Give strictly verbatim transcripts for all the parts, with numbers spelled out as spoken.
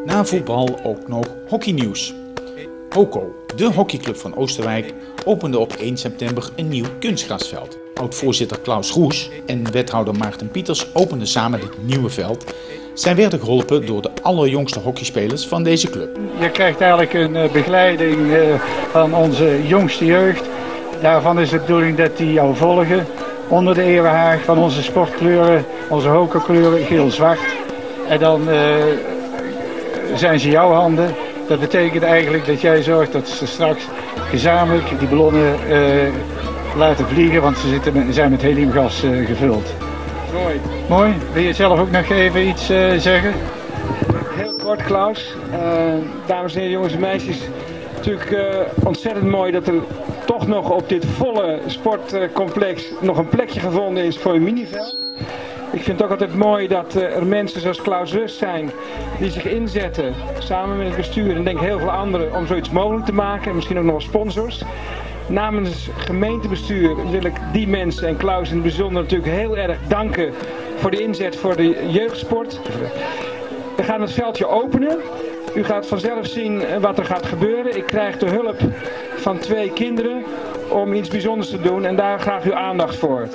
Na voetbal ook nog hockeynieuws. HOCO, de hockeyclub van Oosterwijk, opende op één september een nieuw kunstgrasveld. Oud-voorzitter Klaus Roes en wethouder Maarten Pieters openden samen dit nieuwe veld. Zij werden geholpen door de allerjongste hockeyspelers van deze club. Je krijgt eigenlijk een begeleiding van onze jongste jeugd. Daarvan is de bedoeling dat die jou volgen. Onder de eeuwenhaag van onze sportkleuren, onze hockeykleuren, geel-zwart. En dan uh, zijn ze jouw handen. Dat betekent eigenlijk dat jij zorgt dat ze straks gezamenlijk die ballonnen uh, laten vliegen, want ze zitten, zijn met heliumgas uh, gevuld. Mooi. Mooi. Wil je zelf ook nog even iets uh, zeggen? Heel kort, Klaus. Uh, dames en heren, jongens en meisjes. Natuurlijk uh, ontzettend mooi dat er toch nog op dit volle sportcomplex nog een plekje gevonden is voor een miniveld. Ik vind het ook altijd mooi dat uh, er mensen zoals Klaus Rust zijn die zich inzetten samen met het bestuur en denk heel veel anderen om zoiets mogelijk te maken en misschien ook nog sponsors. Namens het gemeentebestuur wil ik die mensen en Klaus in het bijzonder natuurlijk heel erg danken voor de inzet voor de jeugdsport. We gaan het veldje openen. U gaat vanzelf zien wat er gaat gebeuren. Ik krijg de hulp van twee kinderen om iets bijzonders te doen en daar graag uw aandacht voor.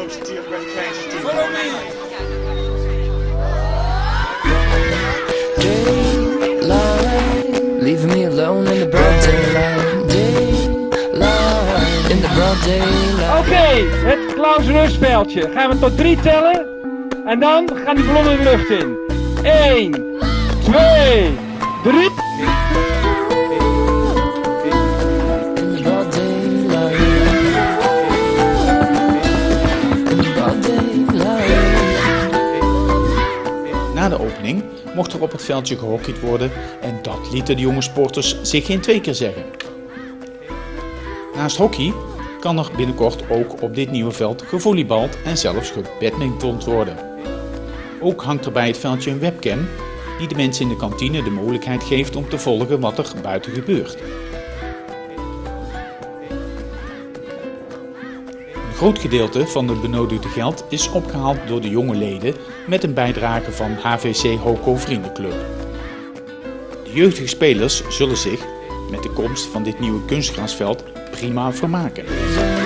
Leaving me alone in the broad daylight. Daylight in the broad daylight. Oké, okay, het Klaus Rustveldje. Gaan we tot drie tellen en dan gaan die ballonnen de lucht in. Eén, twee, drie. Na de opening mocht er op het veldje gehockeyd worden en dat lieten de jonge sporters zich geen twee keer zeggen. Naast hockey kan er binnenkort ook op dit nieuwe veld gevolleybald en zelfs gebadmintond worden. Ook hangt er bij het veldje een webcam die de mensen in de kantine de mogelijkheid geeft om te volgen wat er buiten gebeurt. Een groot gedeelte van het benodigde geld is opgehaald door de jonge leden met een bijdrage van H V C HOCO Vriendenclub. De jeugdige spelers zullen zich met de komst van dit nieuwe kunstgrasveld prima vermaken.